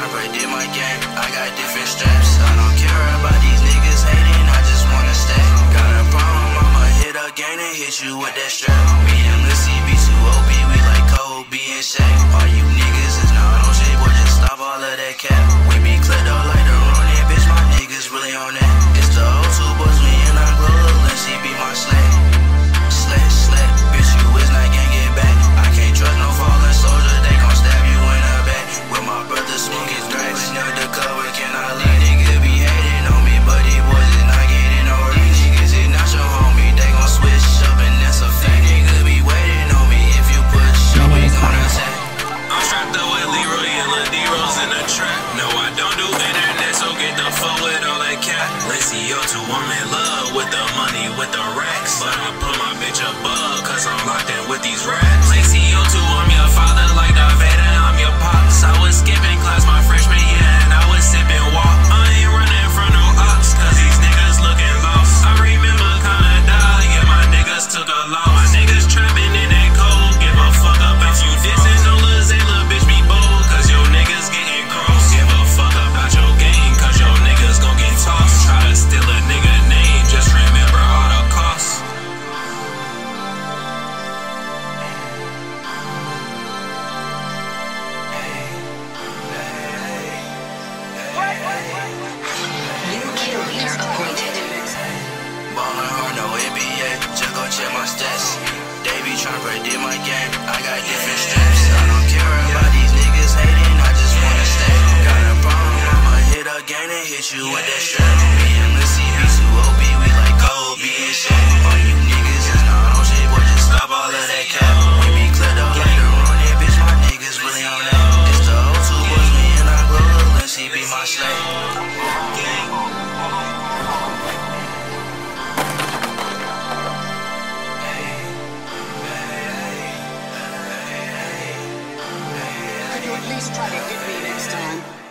tryna predict my game. I got different straps. I don't care about these niggas hating, I just wanna stay. Got a problem, I'ma hit again and hit you with that strap. Me and Lissy be too OP, we like Kobe and Shaq. All you niggas is not on shit, boy, just stop all of that cap. We be clipped up like the running, bitch, my niggas really on that. It's the old two boys, we in our glow, Lissy be my slay. Slay, bitch, you is not gang, get back. I can't trust no fallen soldier, they gon' stab you in the back. With my brother smoking drugs, undercover, can I leave? Nigga be hating on me, but these boys is not getting no reach. Niggas is not your homie, they gon' switch up and that's a fact. Nigga be waiting on me, if you push up, we gon' attack. I'm strapped up with Leroy and Lil D-Rose in the trap. No, I don't do internet, so get the fuck with all that cap. Lacey, yo, too, I'm in love with the money, with the racks. But I put my bitch above, cause I'm locked in with these raps. Lacey, yo, too, I'm your father like Darth Vader, I'm your pops. I was skipping class my freshman year and I was sipping walk. I ain't running from no ops, cause these niggas looking lost. I remember kinda die, yeah, my niggas took a loss. My niggas trapping in that cold, give a fuck about you dissing. No Lil Zay, lil' bitch be bold, cause your niggas getting cross. Give a fuck about your game, cause your niggas gon' get tossed. Try to steal a nigga name, just remember all the costs. Ballin' hard, no NBA, just go check my stats. They be tryna predict my game, I got different straps. I don't care about these niggas hating, I just wanna stay. Got a problem, I'ma hit again and hit you with that strap. Me and Lissy be too OP, we like Kobe and Shaq. All you niggas is not on shit, boy, just stop all of that cap. We be clipped up like the running, bitch, my niggas really on that. It's the old two boys, we in our glow, Lissy be my slave. Please try to hit me next time.